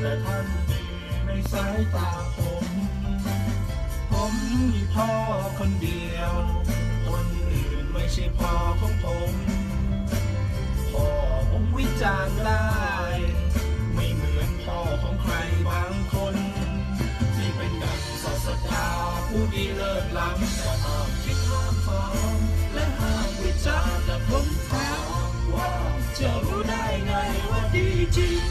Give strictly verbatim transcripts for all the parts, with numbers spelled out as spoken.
แต่ท่านดีในสายตาผมผมมีพ่อคนเดียวคนอื่นไม่ใช่พ่อของผมพ่อผมวิจารณ์ได้ไม่เหมือนพ่อของใครบางคนที่เป็นดังศาสดาผู้ดีเลิศล้ำแต่ห้ามคิดห้ามฟังและห้ามวิจารณ์และผมถามว่าจะรู้ได้ไงว่าดีจริง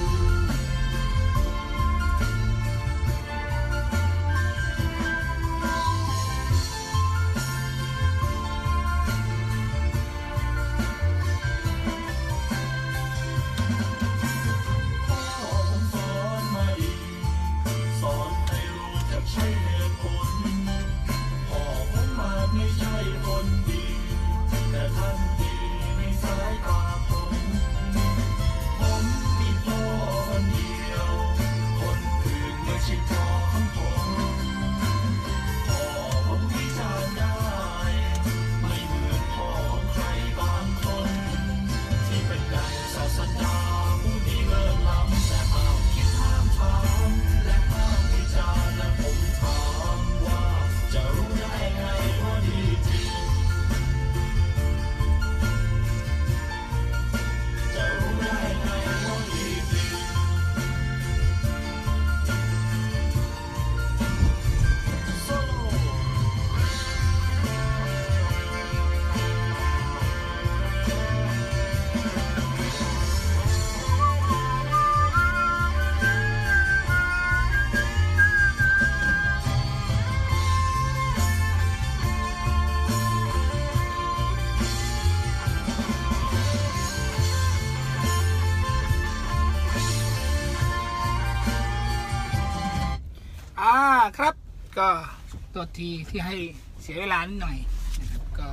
ครับก็ตัวทีที่ให้เสียเวลานิดหน่อยนะครับก็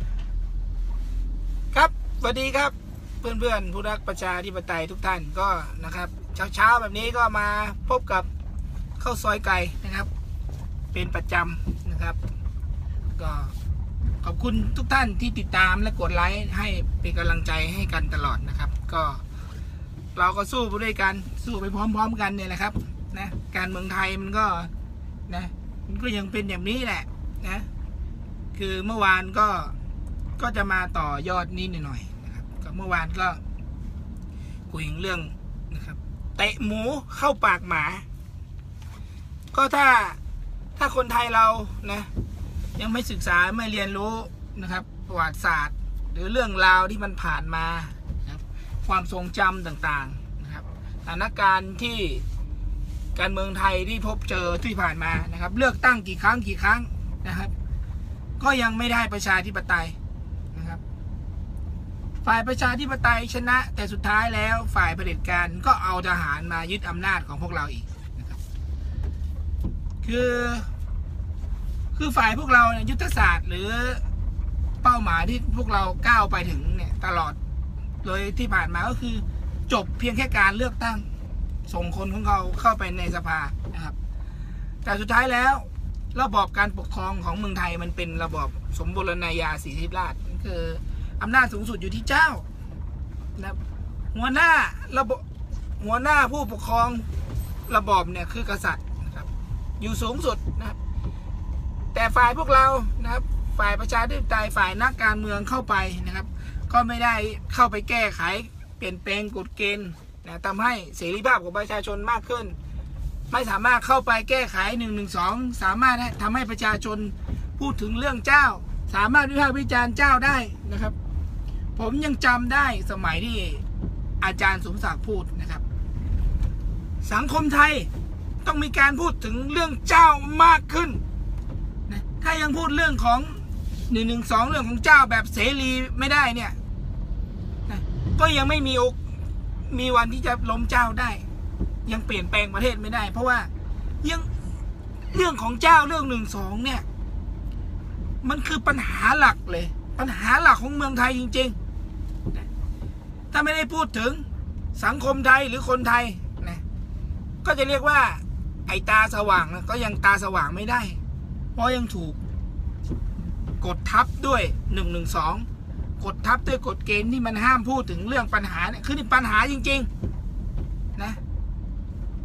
ครับสวัสดีครับเพื่อนๆผู้รักประชาธิปไตยทุกท่านก็นะครับเช้าๆแบบนี้ก็มาพบกับข้าวซอยไก่นะครับเป็นประจำนะครับก็ขอบคุณทุกท่านที่ติดตามและกดไลค์ให้เป็นกำลังใจให้กันตลอดนะครับก็เราก็สู้ไปด้วยกันสู้ไปพร้อมๆกันเนี่ยแหละครับนะการเมืองไทยมันก็นะมันก็ยังเป็นอย่างนี้แหละนะคือเมื่อวานก็ก็จะมาต่อยอดนิดหน่อยนะครับก็เมื่อวานก็คุยเรื่องนะครับเตะหมูเข้าปากหมาก็ถ้าถ้าคนไทยเรานะยังไม่ศึกษาไม่เรียนรู้นะครับประวัติศาสตร์หรือเรื่องราวที่มันผ่านมานะครับความทรงจำต่างๆนะครับสถานการณ์ที่การเมืองไทยที่พบเจอที่ผ่านมานะครับเลือกตั้งกี่ครั้งกี่ครั้งนะครับก็ยังไม่ได้ประชาธิปไตยนะครับฝ่ายประชาธิปไตยชนะแต่สุดท้ายแล้วฝ่ายเผด็จการก็เอาทหารมายึดอำนาจของพวกเราอีกนะครับคือคือฝ่ายพวกเราเนี่ยยุทธศาสตร์หรือเป้าหมายที่พวกเราก้าวไปถึงเนี่ยตลอดเลยที่ผ่านมาก็คือจบเพียงแค่การเลือกตั้งส่งคนของเขาเข้าไปในสภานะครับแต่สุดท้ายแล้วระบอบการปกครองของเมืองไทยมันเป็นระบอบสมบูรณาญาสิทธิราชย์คืออำนาจสูงสุดอยู่ที่เจ้านะหัวหน้าระบบหัวหน้าผู้ปกครองระบอบเนี่ยคือกษัตริย์นะครับอยู่สูงสุดนะครับแต่ฝ่ายพวกเรานะครับฝ่ายประชาธิปไตยฝ่ายนักการเมืองเข้าไปนะครับก็ไม่ได้เข้าไปแก้ไขเปลี่ยนแปลงกฎเกณฑ์นะทำให้เสรีภาพของประชาชนมากขึ้นไม่สามารถเข้าไปแก้ไขหนึ่งหนึ่งสองสามารถทำให้ประชาชนพูดถึงเรื่องเจ้าสามารถวิพากษ์วิจารณ์เจ้าได้นะครับผมยังจำได้สมัยที่อาจารย์สมศักดิ์พูดนะครับสังคมไทยต้องมีการพูดถึงเรื่องเจ้ามากขึ้นนะถ้ายังพูดเรื่องของหนึ่งหนึ่งสองเรื่องของเจ้าแบบเสรีไม่ได้เนี่ยนะก็ยังไม่มีมีวันที่จะล้มเจ้าได้ยังเปลี่ยนแปลงประเทศไม่ได้เพราะว่ายังเรื่องของเจ้าเรื่องหนึ่งสองเนี่ยมันคือปัญหาหลักเลยปัญหาหลักของเมืองไทยจริงๆถ้าไม่ได้พูดถึงสังคมไทยหรือคนไทยนะก็จะเรียกว่าไอ้ตาสว่างนะก็ยังตาสว่างไม่ได้เพราะยังถูกกดทับด้วยหนึ่งหนึ่งสองกดทับด้วยกฎเกณฑ์ที่มันห้ามพูดถึงเรื่องปัญหาเนี่ยคือปัญหาจริงๆนะ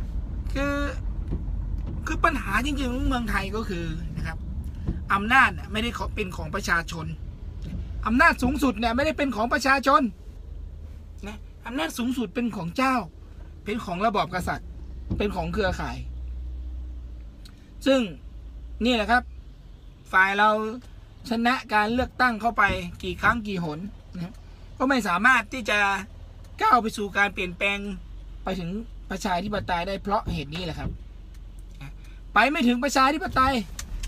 คือคือปัญหาจริงๆของเมืองไทยก็คือนะครับอำนาจไม่ได้เป็นของประชาชนอำนาจสูงสุดเนี่ยไม่ได้เป็นของประชาชนนะอำนาจสูงสุดเป็นของเจ้าเป็นของระบอบกษัตริย์เป็นของเครือข่ายซึ่งนี่แหละครับฝ่ายเราชนะการเลือกตั้งเข้าไปกี่ครั้งกี่หนนะก็ไม่สามารถที่จะก้าวไปสู่การเปลี่ยนแปลงไปถึงประชาธิปไตยได้เพราะเหตุนี้แหละครับไปไม่ถึงประชาธิปไตย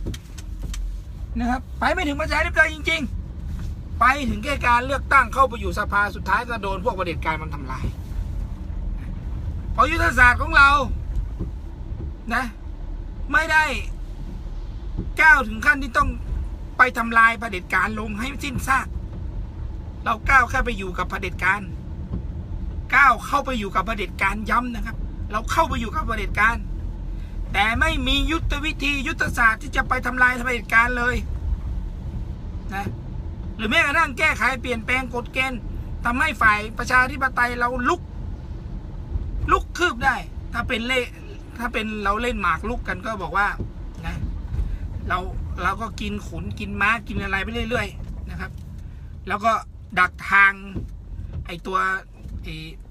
นะครับไปไม่ถึงประชาธิปไตยจริงๆไปถึงแค่การเลือกตั้งเข้าไปอยู่สภาสุดท้ายก็โดนพวกประเผด็จการมันทำลายเพราะยุทธศาสตร์ของเรานะไม่ได้ก้าวถึงขั้นที่ต้องไปทำลายเผด็จการลงให้สิ้นซากเราก้าวแค่ไปอยู่กับเผด็จการก้าวเข้าไปอยู่กับเผด็จการย้ำนะครับเราเข้าไปอยู่กับเผด็จการแต่ไม่มียุทธวิธียุทธศาสตร์ที่จะไปทำลายเผด็จการเลยนะหรือแม้กระทั่งแก้ไขเปลี่ยนแปลงกฎเกณฑ์ทำให้ฝ่ายประชาธิปไตยเราลุกลุกคืบได้ถ้าเป็นเล่ถ้าเป็นเราเล่นหมากลุกกันก็บอกว่านะเราเราก็กินขุนกินม้ากินอะไรไปเรื่อยๆนะครับแล้วก็ดักทางไอตัวไอ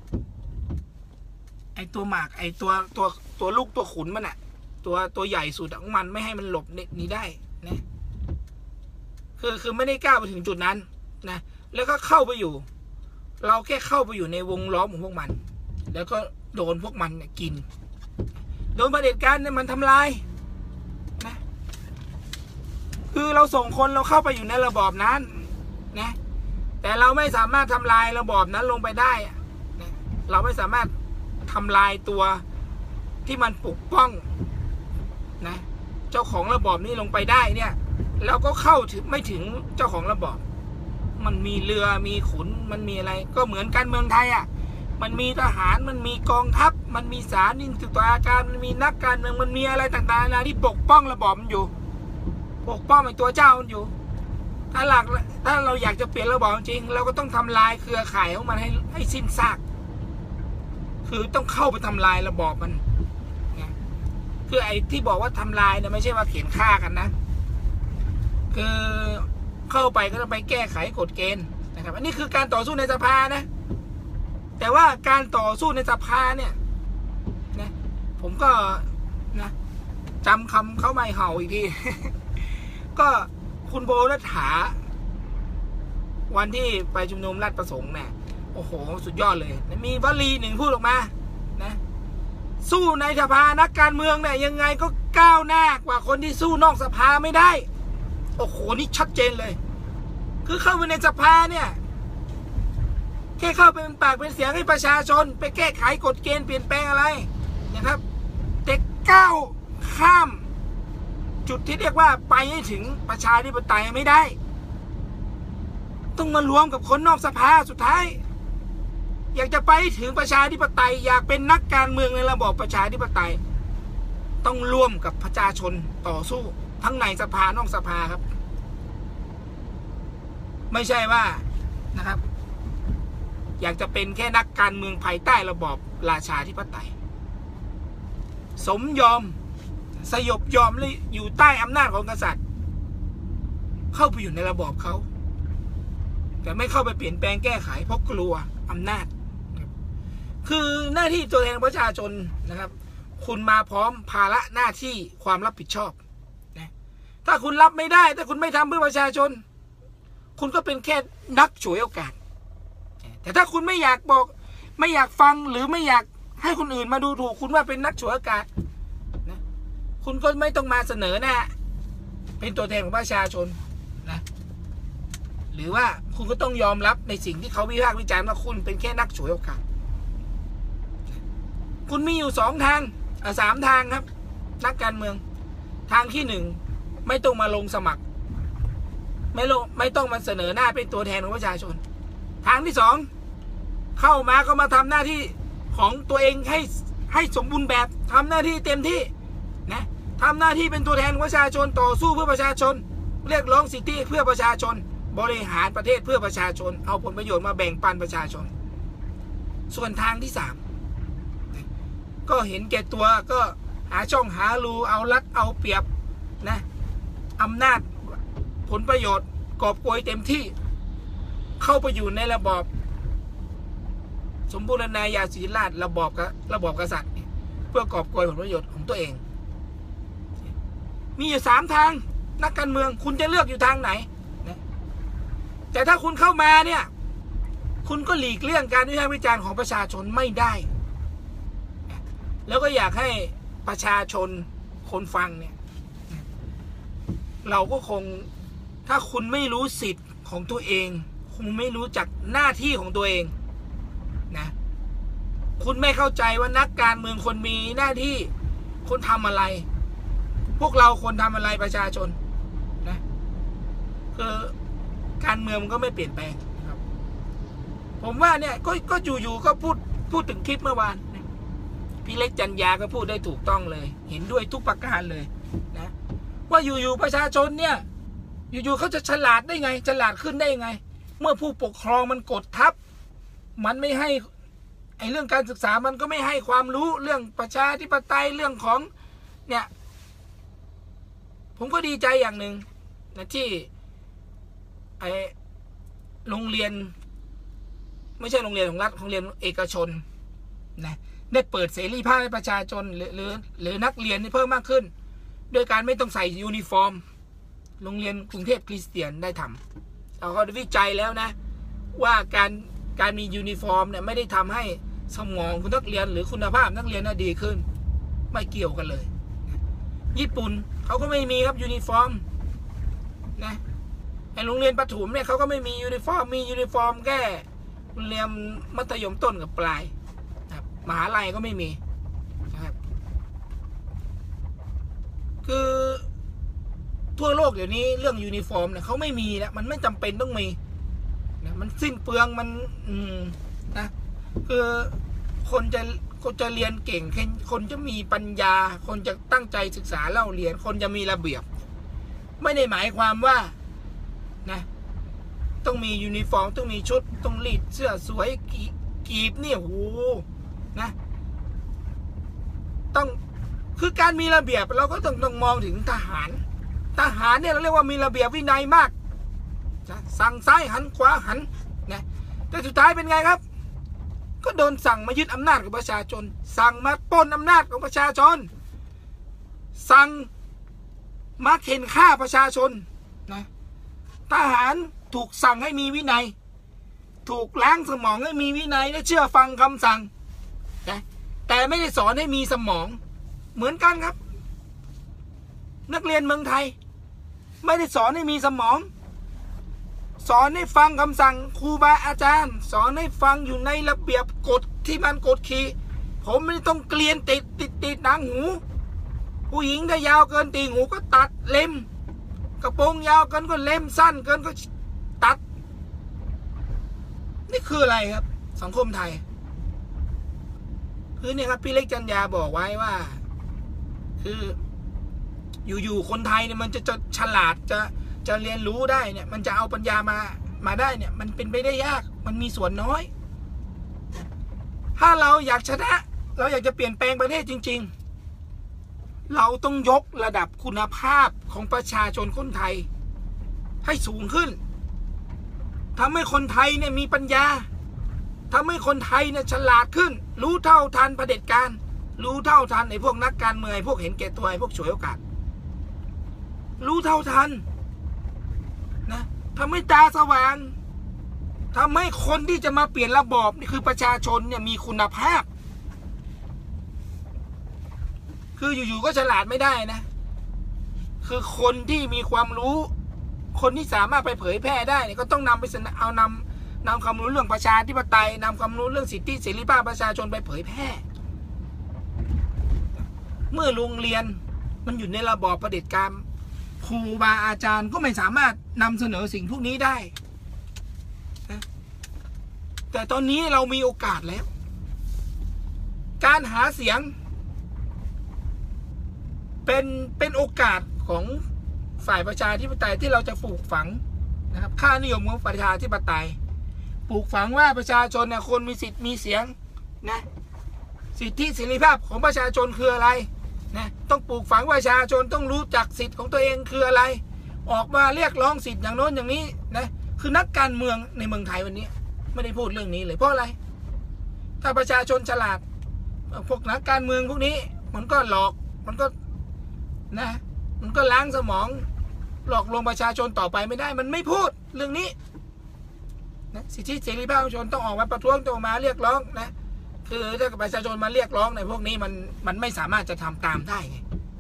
ไอตัวหมากไอตัวตัวตัวลูกตัวขุนมันอะตัวตัวใหญ่สุดของมันไม่ให้มันหลบนี้ได้นะคือคือไม่ได้ก้าวไปถึงจุดนั้นนะแล้วก็เข้าไปอยู่เราแค่เข้าไปอยู่ในวงล้อมของพวกมันแล้วก็โดนพวกมันเนี่ยกินโดนเผด็จการเนี่ยมันทำลายนะคือเราส่งคนเราเข้าไปอยู่ในระบอบนั้นนะแต่เราไม่สามารถทำลายระบอบนั้นลงไปได้นะเราไม่สามารถทำลายตัวที่มันปกป้องนะเจ้าของระบอบนี้ลงไปได้เนี่ยเราก็เข้าถึงไม่ถึงเจ้าของระบอบมันมีเรือมีขุนมันมีอะไรก็เหมือนการเมืองไทยอ่ะมันมีทหารมันมีกองทัพมันมีศาลนิติตุลาการมันมีนักการเมืองมันมีอะไรต่างๆนะที่ปกป้องระบอบมันอยู่ปกป้องไอ้ตัวเจ้ามันอยู่ถ้าหลักถ้าเราอยากจะเปลี่ยนระบอบจริงเราก็ต้องทำลายเครือข่ายของมันให้ให้สิ้นซากคือต้องเข้าไปทำลายระบอบมันนะคือไอ้ที่บอกว่าทำลายเนี่ยไม่ใช่ว่าเขียนฆ่ากันนะคือเข้าไปก็ต้องไปแก้ไขกฎเกณฑ์นะครับอันนี้คือการต่อสู้ในสภานะแต่ว่าการต่อสู้ในสภาเนี่ยนะผมก็นะจำคำเขาไม่เห่าอีกที ก็คุณโบรัฐาวันที่ไปชุมนุมราชประสงค์เนี่ยโอ้โหสุดยอดเลยมีวลีหนึ่งพูดออกมานะสู้ในสภานักการเมืองเนี่ยยังไงก็ก้าวหน้ากว่าคนที่สู้นอกสภาไม่ได้โอ้โหนี่ชัดเจนเลยคือเข้าไปในสภาเนี่ยแค่เข้าไปเป็นปากเป็นเสียงให้ประชาชนไปแก้ไขกฎเกณฑ์เปลี่ยนแปลงอะไรนะครับแต่ก้าวข้ามจุดที่เรียกว่าไปให้ถึงประชาธิปไตยไม่ได้ต้องมารวมกับคนนอกสภาสุดท้ายอยากจะไปถึงประชาธิปไตยอยากเป็นนักการเมืองในระบอบประชาธิปไตยต้องร่วมกับประชาชนต่อสู้ทั้งในสภานอกสภาครับไม่ใช่ว่านะครับอยากจะเป็นแค่นักการเมืองภายใต้ระบอบราชาธิปไตยสมยอมสยบยอมเลยอยู่ใต้อำนาจของกษัตริย์เข้าไปอยู่ในระบอบเขาแต่ไม่เข้าไปเปลี่ยนแปลงแก้ไขเพราะกลัวอำนาจคือหน้าที่ตัวแทนประชาชนนะครับคุณมาพร้อมภาระหน้าที่ความรับผิดชอบนะถ้าคุณรับไม่ได้ถ้าคุณไม่ทำเพื่อประชาชนคุณก็เป็นแค่นักฉวยโอกาสแต่ถ้าคุณไม่อยากบอกไม่อยากฟังหรือไม่อยากให้คนอื่นมาดูถูกคุณว่าเป็นนักฉวยโอกาสนะคุณก็ไม่ต้องมาเสนอหน้าเป็นตัวแทนของประชาชนนะหรือว่าคุณก็ต้องยอมรับในสิ่งที่เขาวิพากษ์วิจารณ์ว่าคุณเป็นแค่นักฉวยโอกาสคุณมีอยู่สองทางสามทางครับนักการเมืองทางที่หนึ่งไม่ต้องมาลงสมัครไม่ลงไม่ต้องมาเสนอหน้าเป็นตัวแทนของประชาชนทางที่สองเข้ามาก็มาทำหน้าที่ของตัวเองให้ให้สมบูรณ์แบบทำหน้าที่เต็มที่นะทำหน้าที่เป็นตัวแทนของประชาชนต่อสู้เพื่อประชาชนเรียกร้องสิทธิเพื่อประชาชนบริหารประเทศเพื่อประชาชนเอาผลประโยชน์มาแบ่งปันประชาชนส่วนทางที่สามก็เห็นแก่ตัวก็หาช่องหารูเอารัดเอาเปรียบนะอำนาจผลประโยชน์กอบโกยเต็มที่เข้าไปอยู่ในระบอบสมบูรณาญาสิทธิราชย์ระบอบกับระบอบกษัตริย์เพื่อกอบโกยผลประโยชน์ของตัวเองมีอยู่สามทางนักการเมืองคุณจะเลือกอยู่ทางไหนนะแต่ถ้าคุณเข้ามาเนี่ยคุณก็หลีกเลี่ยงการวิพากษ์วิจารณ์ของประชาชนไม่ได้แล้วก็อยากให้ประชาชนคนฟังเนี่ยเราก็คงถ้าคุณไม่รู้สิทธิ์ของตัวเองคุณไม่รู้จักหน้าที่ของตัวเองนะคุณไม่เข้าใจว่านักการเมืองคนมีหน้าที่คนทำอะไรพวกเราคนทำอะไรประชาชนนะคือการเมืองมันก็ไม่เปลี่ยนแปลงนะครับผมว่าเนี่ยก็ก็อยู่ๆก็พูดพูดถึงคลิปเมื่อวานนะพี่เล็กจันยาก็พูดได้ถูกต้องเลยเห็นด้วยทุกประการเลยนะว่าอยู่ๆประชาชนเนี่ยอยู่ๆเขาจะฉลาดได้ไงฉลาดขึ้นได้ไงเมื่อผู้ปกครองมันกดทับมันไม่ให้ไอ้เรื่องการศึกษามันก็ไม่ให้ความรู้เรื่องประชาธิปไตยเรื่องของเนี่ยผมก็ดีใจอย่างหนึ่งนะที่ไอ้โรงเรียนไม่ใช่โรงเรียนของรัฐโรงเรียนเอกชนนะได้เปิดเสรีภาพให้ประชาชนหรือหรือหรือนักเรียนเพิ่มมากขึ้นโดยการไม่ต้องใส่ยูนิฟอร์มโรงเรียนกรุงเทพคริสเตียนได้ทำเราก็ได้วิจัยแล้วนะว่าการการมียูนิฟอร์มเนี่ยไม่ได้ทำให้สมองของนักเรียนหรือคุณภาพนักเรียนน่ะดีขึ้นไม่เกี่ยวกันเลยญี่ปุ่นเขาก็ไม่มีครับยูนิฟอร์มนะไอโรงเรียนประถมเนี่ยเขาก็ไม่มียูนิฟอร์มมียูนิฟอร์มแค่โรงเรียนมัธยมต้นกับปลายนะครับมหาลัยก็ไม่มีนะครับคือทั่วโลกเดี๋ยวนี้เรื่องยูนิฟอร์มเนี่ยเขาไม่มีแล้วมันไม่จำเป็นต้องมีนะมันสิ้นเปลืองมันอืมนะคือคนจะคนจะเรียนเก่งคนจะมีปัญญาคนจะตั้งใจศึกษาเล่าเรียนคนจะมีระเบียบไม่ได้หมายความว่านะต้องมียูนิฟอร์มต้องมีชุดต้องรีดเสื้อสวยกีบเนี่ยโหนะต้องคือการมีระเบียบเราก็ต้องต้องมองถึงทหารทหารเนี่ยเราเรียกว่ามีระเบียบวินัยมากสั่งซ้ายหันขวาหันนะแต่สุดท้ายเป็นไงครับก็โดนสั่งมายึดอำนาจของประชาชนสั่งมาปล้นอำนาจของประชาชนสั่งมาเข็นฆ่าประชาชนนะทหารถูกสั่งให้มีวินัยถูกล้างสมองให้มีวินัยและเชื่อฟังคำสั่งนะแต่ไม่ได้สอนให้มีสมองเหมือนกันครับนักเรียนเมืองไทยไม่ได้สอนให้มีสมองสอนให้ฟังคำสั่งครูบาอาจารย์สอนให้ฟังอยู่ในระเบียบกฎที่มันกฎขี่ผมไม่ต้องเกลียนติดติดติดหนังหูผู้หญิงถ้ายาวเกินตีหูก็ตัดเล็มกระโปรงยาวเกินก็เล็มสั้นเกินก็ตัดนี่คืออะไรครับสังคมไทยคือเนี่ยครับพี่เล็กจันยาบอกไว้ว่าคืออยู่ๆคนไทยเนี่ยมันจะจะฉลาดจะจะเรียนรู้ได้เนี่ยมันจะเอาปัญญามามาได้เนี่ยมันเป็นไปได้ยากมันมีส่วนน้อยถ้าเราอยากชนะเราอยากจะเปลี่ยนแปลงประเทศจริงๆเราต้องยกระดับคุณภาพของประชาชนคนไทยให้สูงขึ้นทำให้คนไทยเนี่ยมีปัญญาทำให้คนไทยเนี่ยฉลาดขึ้นรู้เท่าทันเผด็จการรู้เท่าทันไอ้พวกนักการเมืองไอ้พวกเห็นแก่ตัวไอ้พวกฉวยโอกาสรู้เท่าทันนะทำให้ตาสว่างทำให้คนที่จะมาเปลี่ยนระบอบนี่คือประชาชนเนี่ยมีคุณภาพคืออยู่ๆก็ฉลาดไม่ได้นะคือคนที่มีความรู้คนที่สามารถไปเผยแพร่ได้เนี่ยก็ต้องนำไปเอานำนำความรู้เรื่องประชาธิปไตยนำความรู้เรื่องสิทธิเสรีภาพประชาชนไปเผยแพร่เมื่อโรงเรียนมันอยู่ในระบอบเผด็จการครูบาอาจารย์ก็ไม่สามารถนำเสนอสิ่งพวกนี้ได้นะแต่ตอนนี้เรามีโอกาสแล้วการหาเสียงเป็นเป็นโอกาสของฝ่ายประชาธิปไตยที่เราจะปลูกฝังนะครับค่านิยมของประชาธิปไตยปลูกฝังว่าประชาชนเนี่ยควรมีสิทธิ์มีเสียงนะสิทธิเสรีภาพของประชาชนคืออะไรนะต้องปลูกฝังประชาชนต้องรู้จักสิทธิของตัวเองคืออะไรออกมาเรียกร้องสิทธิอย่างโน้นอย่างนี้นะคือนักการเมืองในเมืองไทยวันนี้ไม่ได้พูดเรื่องนี้เลยเพราะอะไรถ้าประชาชนฉลาดพวกนักการเมืองพวกนี้มันก็หลอกมันก็นะมันก็ล้างสมองหลอกลวงประชาชนต่อไปไม่ได้มันไม่พูดเรื่องนี้นะสิทธิเสรีภาพประชาชนต้องออกมาประท้วงต้องมาเรียกร้องนะคือถ้าประชาชนมาเรียกร้องในพวกนี้มันมันไม่สามารถจะทำตามได้ไง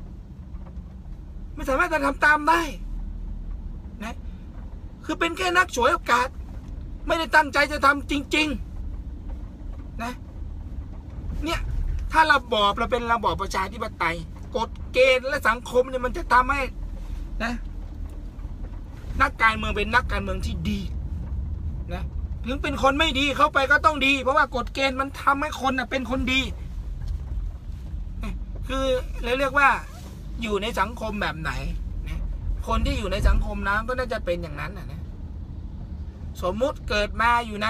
ไม่สามารถจะทำตามได้นะคือเป็นแค่นักฉวยโอกาสไม่ได้ตั้งใจจะทำจริงๆนะเนี่ยถ้าระบอบเราเป็นระบอบประชาธิปไตยกฎเกณฑ์และสังคมเนี่ยมันจะทำให้นะนักการเมืองเป็นนักการเมืองที่ดีนะถึงเป็นคนไม่ดีเข้าไปก็ต้องดีเพราะว่ากฎเกณฑ์มันทำให้คนน่ะเป็นคนดีคือเราเรียกว่าอยู่ในสังคมแบบไหนนะคนที่อยู่ในสังคมนั้นก็น่าจะเป็นอย่างนั้นนะนะสมมุติเกิดมาอยู่ใน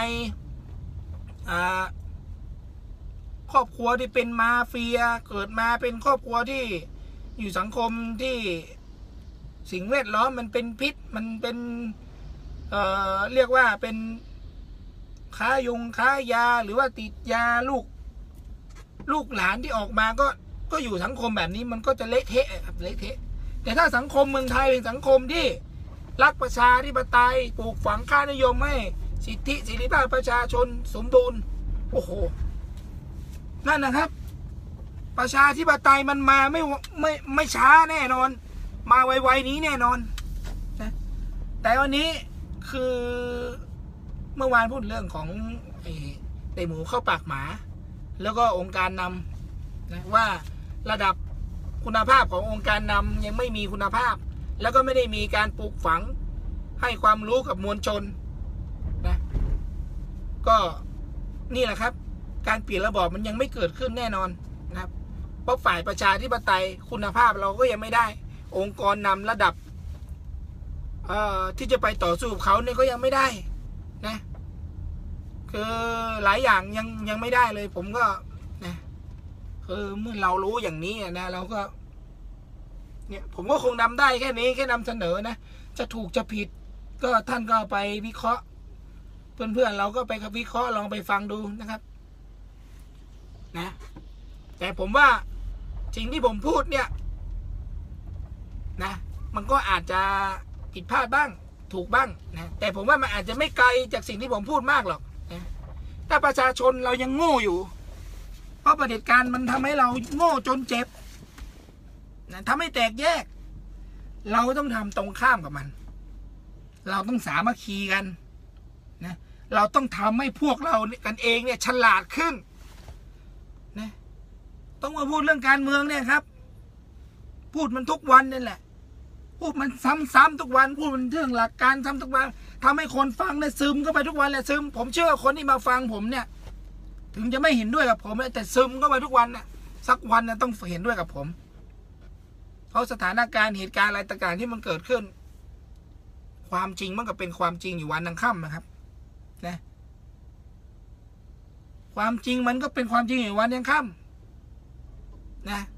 ครอบครัวที่เป็นมาเฟียเกิดมาเป็นครอบครัวที่อยู่สังคมที่สิ่งแวดล้อมมันเป็นพิษมันเป็นเอ่อเรียกว่าเป็นค้ายงค้ายาหรือว่าติดยาลูกลูกหลานที่ออกมาก็ก็อยู่สังคมแบบนี้มันก็จะเละเทะครับเละเทะแต่ถ้าสังคมเมืองไทยเป็นสังคมที่รักประชาธิปไตยปลูกฝังค่านิยมให้สิทธิเสรีภาพประชาชนสมบูรณ์โอ้โหนั่นนะครับประชาธิปไตยมันมาไม่ไม่ไม่ช้าแน่นอนมาไวๆนี้แน่นอนนะแต่วันนี้คือเมื่อวานพูดเรื่องของไอ้ไอ้หมูเข้าปากหมาแล้วก็องค์การนำนะว่าระดับคุณภาพขององค์การนำยังไม่มีคุณภาพแล้วก็ไม่ได้มีการปลูกฝังให้ความรู้กับมวลชนนะก็นี่แหละครับการเปลี่ยนระบอบมันยังไม่เกิดขึ้นแน่นอนนะครับเพราะฝ่ายประชาธิปไตยคุณภาพเราก็ยังไม่ได้องค์กรนำระดับเอ่อที่จะไปต่อสู้กับเขาเนี่ยก็ยังไม่ได้นะคือหลายอย่างยังยังไม่ได้เลยผมก็นะคือเมื่อเรารู้อย่างนี้นะเราก็เนี่ยผมก็คงนำได้แค่นี้แค่นำเสนอนะจะถูกจะผิดก็ท่านก็ไปวิเคราะห์เพื่อนๆเราก็ไปวิเคราะห์ลองไปฟังดูนะครับนะแต่ผมว่าสิ่งที่ผมพูดเนี่ยนะมันก็อาจจะผิดพลาดบ้างถูกบ้างนะแต่ผมว่ามันอาจจะไม่ไกลจากสิ่งที่ผมพูดมากหรอกนะถ้าประชาชนเรายังโง่อยู่เพราะเผด็จการมันทำให้เราโง่จนเจ็บนะทำให้แตกแยกเราต้องทำตรงข้ามกับมันเราต้องสามัคคีกันนะเราต้องทำให้พวกเรากันเองเนี่ยฉลาดขึ้นนะต้องมาพูดเรื่องการเมืองเนี่ยครับพูดมันทุกวันนี่แหละพูดมันซ้ำๆทุกวันพูดมันเรื่องหลักการซ้ำทุกวันทำให้คนฟังเนี่ยซึมเข้าไปทุกวันแหละซึมผมเชื่อคนที่มาฟังผมเนี่ยถึงจะไม่เห็นด้วยกับผมแต่ซึมเข้าไปทุกวันน่ะสักวันน่ะต้องเห็นด้วยกับผมเพราะสถานการณ์เหตุการณ์อะไรต่างๆที่มันเกิดขึ้นความจริงมันก็เป็นความจริงอยู่วันนังค่ำนะครับนะความจริงมันก็เป็นความจริงอยู่วันยังค่ำนะ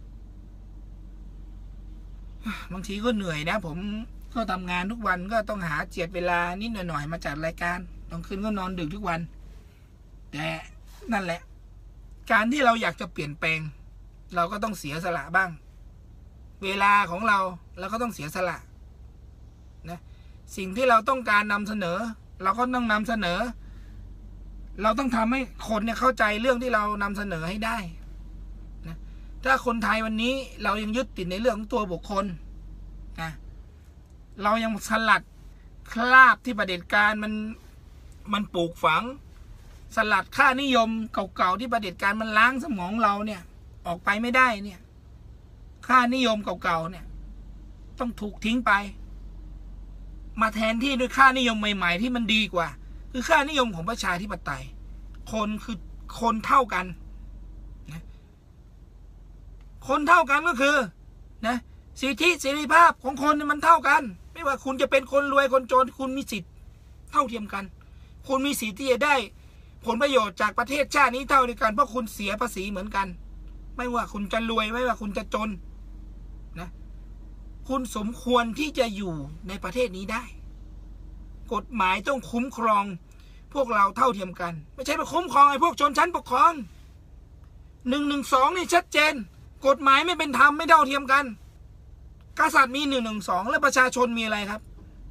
บางทีก็เหนื่อยนะผมก็ทำงานทุกวันก็ต้องหาเจียดเวลานิดหน่อยๆมาจัดรายการตอนคืนก็นอนดึกทุกวันแต่นั่นแหละการที่เราอยากจะเปลี่ยนแปลงเราก็ต้องเสียสละบ้างเวลาของเราเราก็ต้องเสียสละนะสิ่งที่เราต้องการนำเสนอเราก็ต้องนำเสนอเราต้องทำให้คนเนี่ยเข้าใจเรื่องที่เรานำเสนอให้ได้นะถ้าคนไทยวันนี้เรายังยึดติดในเรื่องของตัวบุคคลนะเรายังสลัดคราบที่ประเผด็จการมันมันปลูกฝังสลัดค่านิยมเก่าๆที่ประเผด็จการมันล้างสมองเราเนี่ยออกไปไม่ได้เนี่ยค่านิยมเก่าๆเนี่ยต้องถูกทิ้งไปมาแทนที่ด้วยค่านิยมใหม่ๆที่มันดีกว่าคือค่านิยมของประชาธิปไตยคนคือคนเท่ากันนะคนเท่ากันก็คือนะสิทธิเสรีภาพของคนมันเท่ากันไม่ว่าคุณจะเป็นคนรวยคนจนคุณมีสิทธิ์เท่าเทียมกันคุณมีสิทธิ์ที่จะได้ผลประโยชน์จากประเทศชาตินี้เท่าเดียวกันเพราะคุณเสียภาษีเหมือนกันไม่ว่าคุณจะรวยไม่ว่าคุณจะจนนะคุณสมควรที่จะอยู่ในประเทศนี้ได้กฎหมายต้องคุ้มครองพวกเราเท่าเทียมกันไม่ใช่ไปคุ้มครองไอ้พวกชนชั้นปกครองหนึ่งหนึ่งสองนี่ชัดเจนกฎหมายไม่เป็นธรรมไม่เท่าเทียมกันกษัตริย์มีหนึ่งหนึ่งสองแล้วประชาชนมีอะไรครับ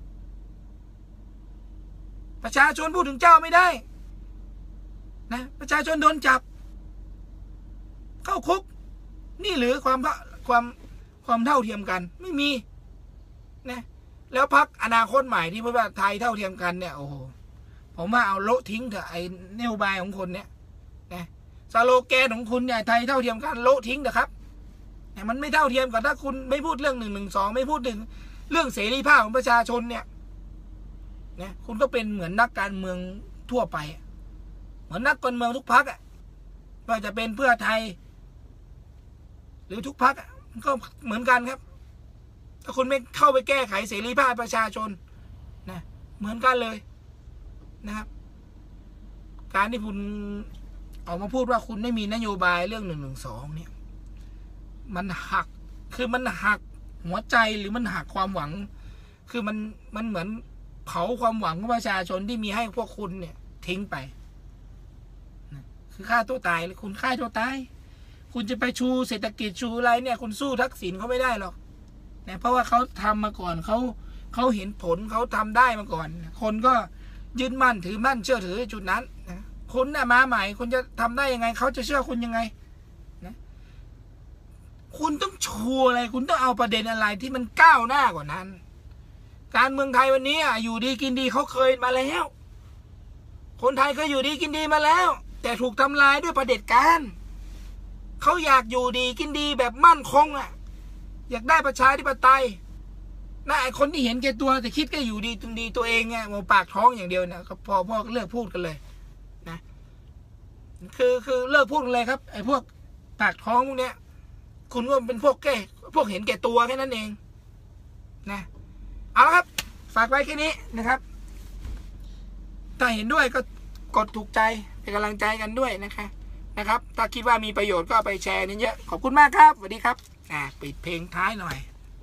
ประชาชนพูดถึงเจ้าไม่ได้นะประชาชนโดนจับเข้าคุกนี่หรือความความความเท่าเทียมกันไม่มีนะแล้วพรรคอนาคตใหม่ที่พูดว่าไทยเท่าเทียมกันเนี่ยโอ้โหผมว่าเอาโละทิ้งเถอะไอ้นโยบายของคนเนี่ยนะสโลแกนของคุณเนี่ยไทยเท่าเทียมกันโละทิ้งเถอะครับเนี่ยมันไม่เท่าเทียมกับถ้าคุณไม่พูดเรื่องหนึ่งหนึ่งสองไม่พูดถึงเรื่องเสรีภาพของประชาชนเนี่ยนะคุณก็เป็นเหมือนนักการเมืองทั่วไปเหมือนนักการเมืองทุกพรรคอ่ะว่าจะเป็นเพื่อไทยหรือทุกพรรคมันก็เหมือนกันครับถ้าคุณไม่เข้าไปแก้ไขเสรีภาพประชาชนนะเหมือนกันเลยนะครับการที่คุณออกมาพูดว่าคุณไม่มีนโยบายเรื่องหนึ่งหนึ่งสองเนี่ยมันหักคือมันหักหัวใจหรือมันหักความหวังคือมันมันเหมือนเผาความหวังของประชาชนที่มีให้พวกคุณเนี่ยทิ้งไปนะคือฆ่าตัวตายเลยคุณฆ่าตัวตายคุณจะไปชูเศรษฐกิจชูอะไรเนี่ยคุณสู้ทักษิณเขาไม่ได้หรอกนะเพราะว่าเขาทำมาก่อนเขาเขาเห็นผลเขาทำได้มาก่อนคนก็ยึดมั่นถือมั่นเชื่อถือจุดนั้นนะคุณเนี่ยมาใหม่คุณจะทำได้ยังไงเขาจะเชื่อคุณยังไงนะคุณต้องชูอะไรคุณต้องเอาประเด็นอะไรที่มันก้าวหน้ากว่านั้นการเมืองไทยวันนี้อ่ะอยู่ดีกินดีเขาเคยมาแล้วคนไทยเคยอยู่ดีกินดีมาแล้วแต่ถูกทำลายด้วยเผด็จการเขาอยากอยู่ดีกินดีแบบมั่นคงอ่ะอยากได้ประชาธิปไตยนะไอคนที่เห็นแก่ตัวแต่คิดก็อยู่ดีตรงดีตัวเองไงมาปากท้องอย่างเดียวนะก็พอพ่อเลิกพูดกันเลยนะคือคือเลิกพูดเลยครับไอพวกปากท้องพวกเนี้ยคุณก็เป็นพวกแก่พวกเห็นแก่ตัวแค่นั้นเองนะเอาละครับฝากไว้แค่นี้นะครับถ้าเห็นด้วยก็กดถูกใจเป็นกำลังใจกันด้วยนะคะนะครับถ้าคิดว่ามีประโยชน์ก็ไปแชร์นี่เยอะขอบคุณมากครับสวัสดีครับอ่าปิดเพลงท้ายหน่อย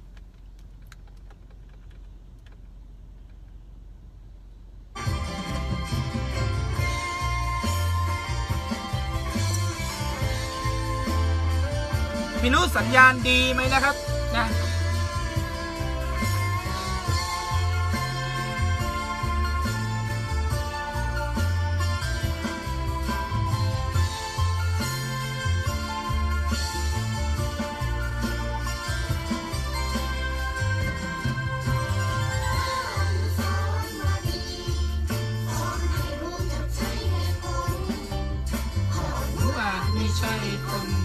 ไม่รู้สัญญาณดีไหมนะครับนะไม่ใช่คน